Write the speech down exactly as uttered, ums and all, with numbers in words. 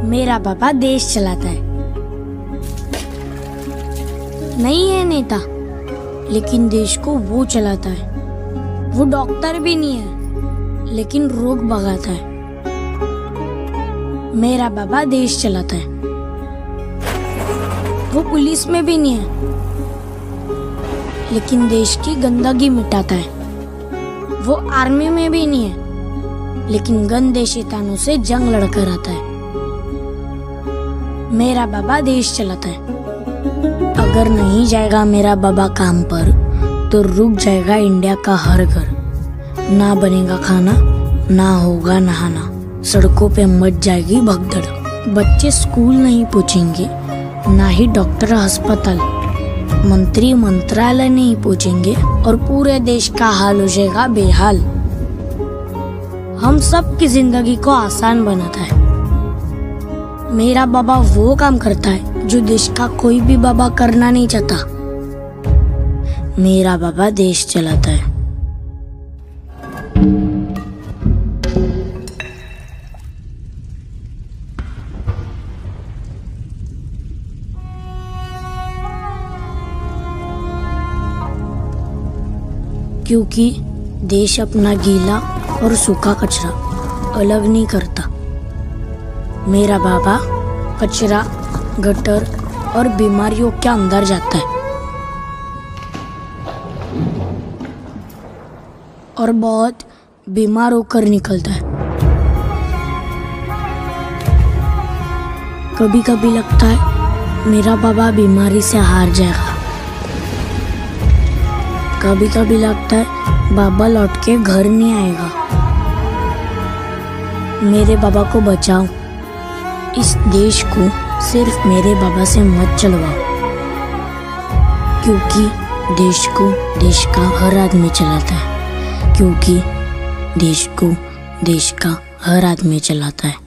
मेरा पापा देश चलाता है। नहीं है नेता, लेकिन देश को वो चलाता है। वो डॉक्टर भी नहीं है, लेकिन रोग भगाता है। मेरा बाबा देश चलाता है। वो पुलिस में भी नहीं है, लेकिन देश की गंदगी मिटाता है। वो आर्मी में भी नहीं है, लेकिन गंदे शैतानों से जंग लड़कर आता है। मेरा बाबा देश चलाता है। अगर नहीं जाएगा मेरा बाबा काम पर, तो रुक जाएगा इंडिया का हर घर। ना बनेगा खाना, ना होगा नहाना, सड़कों पे मच जाएगी भगदड़। बच्चे स्कूल नहीं पहुंचेंगे, ना ही डॉक्टर अस्पताल, मंत्री मंत्रालय नहीं पहुंचेंगे, और पूरे देश का हाल हो जाएगा बेहाल। हम सब की जिंदगी को आसान बनाता है। मेरा बाबा वो काम करता है जो देश का कोई भी बाबा करना नहीं चाहता। मेरा बाबा देश चलाता है। क्योंकि देश अपना गीला और सूखा कचरा अलग नहीं करता। मेरा बाबा कचरा, गटर और बीमारियों के अंदर जाता है और बहुत बीमार होकर निकलता है। कभी कभी लगता है मेरा बाबा बीमारी से हार जाएगा। कभी कभी लगता है बाबा लौट के घर नहीं आएगा। मेरे बाबा को बचाओ। इस देश को सिर्फ मेरे बाबा से मत चलवाओ, क्योंकि देश को देश का हर आदमी चलाता है। क्योंकि देश को देश का हर आदमी चलाता है।